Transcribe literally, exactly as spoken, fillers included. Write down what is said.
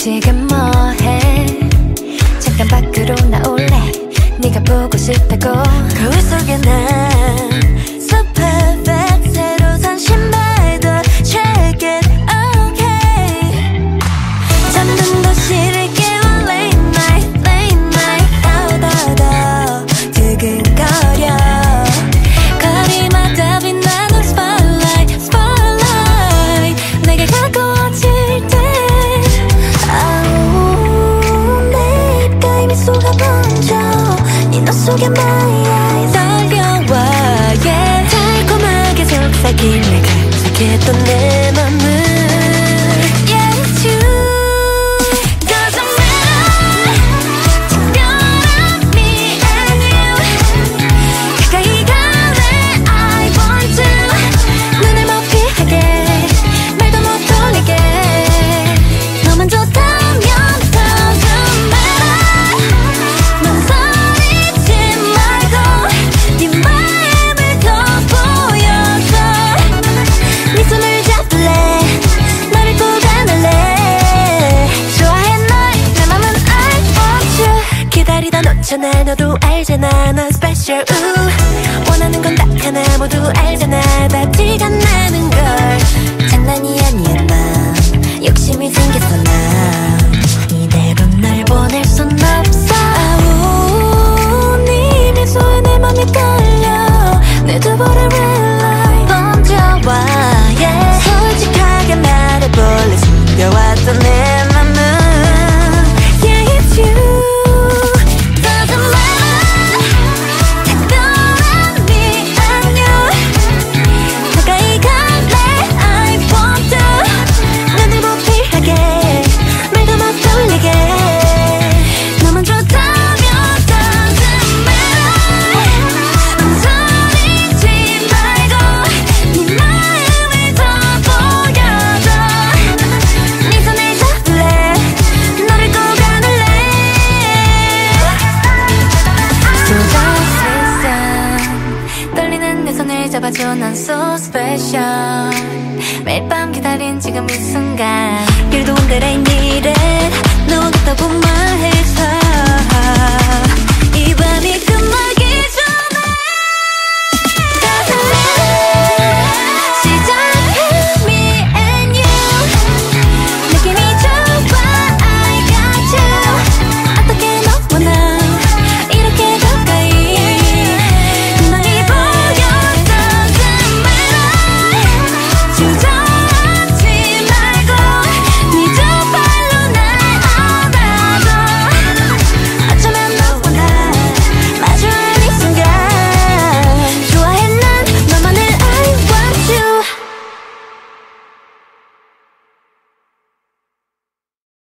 지금 뭐해? 잠깐 밖으로 나올래? 네가 보고 싶다고. 거울 속에 난 So perfect. 새로 산 신발도 check it okay. 잠든 도시를 깨워 late night late night out out out 두근거려. 거리마다 빛나는 spotlight spotlight 내게 가까워질 때 아우 내 입가에 미소가 번져 네 눈 속에 my eyes 떨려와 yeah. 달콤하게 속삭이며 감싸겠던 내 맘은 yeah it's you. Doesn't matter 특별한 me and you 가까이 갈래 I want to 눈을 못 피하게 말도 못 돌리게 너만 좋다면 doesn't matter 망설이지 말고 네 마음을 더 보여줘. 네 손을 잡을래 너를 꼭 안을래 좋아해 널 내 맘은 I want you. 기다리다 놓잖아 너도 알잖아 난 special 우 원하는 건 딱 하나 모두 알잖아 다 티가 나는 걸. 장난이 아니야 나 욕심이 생겼어 나 이대로 날 보낼 순 없어. 아우 네 미소에 내 맘이 떨려 내 두 볼의 red light 번져와 yeah. 솔직하게 말해볼래 숨겨왔던 내 맘은 yeah it's you. Doesn't matter 특별한 me and you 가까이 갈래 I want to 눈을 못 피하게 말도 못 돌리게 너만 좋다면 doesn't matter 망설이지 말고 네 마음을 더 보여줘. 네 손을 잡을래 너를 꼭 안을래 쏟아지는 떨리는 내 손을 잡아줘 난 so special. 매일 밤 기다린 지금 이 순간 You're the one that I needed 너 같다고 말해